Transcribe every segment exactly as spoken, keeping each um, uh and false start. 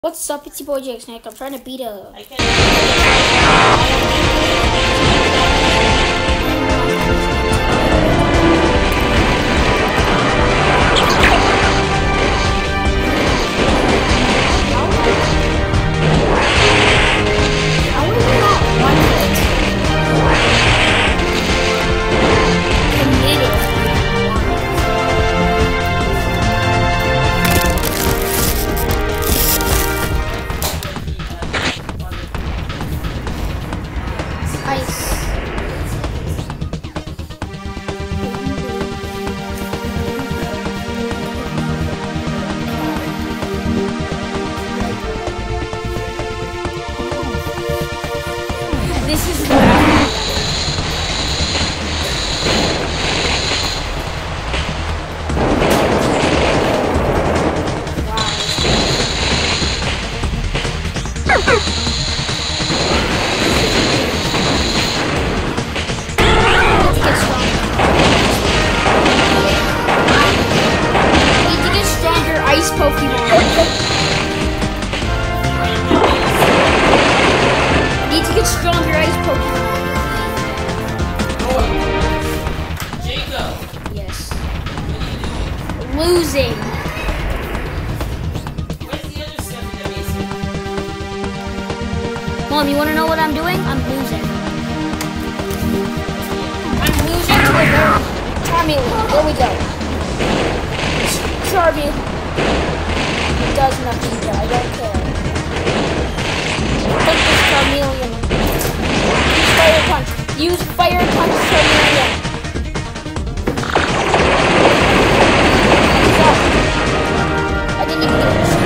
What's up, it's your boy Jake Snake. I'm trying to beat a... I can't... This is what I stronger ice Pokemon. Jacob! Yes. What are you doing? Losing. Where's the other stuff that we said? Mom, you want to know what I'm doing? I'm losing. I'm losing to a Charmeleon. There we go. Charmeleon. It does nothing, but I don't care. Take this Charmeleon. Use Fire Punch. Use Fire Punch Charmeleon. I didn't even get this.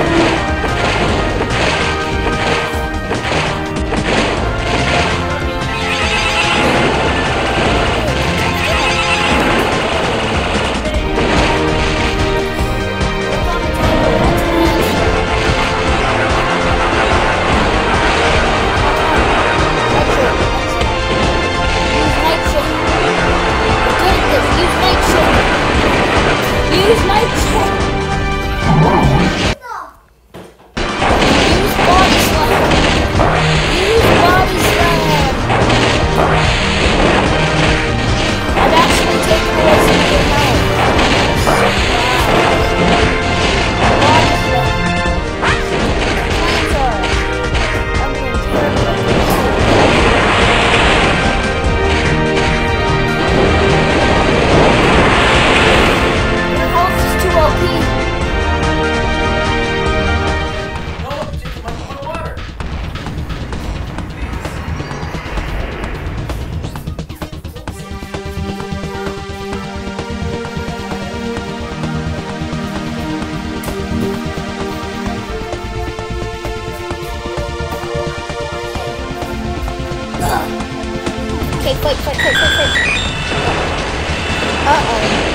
Use my check. Use body slam. Use body slam. I've actually taken away some of your health. Body slam. Charizard. I'm going to tear this. O P. No, Jacob, I'm on water. Okay, fight, fight, fight, fight, fight. Uh-oh.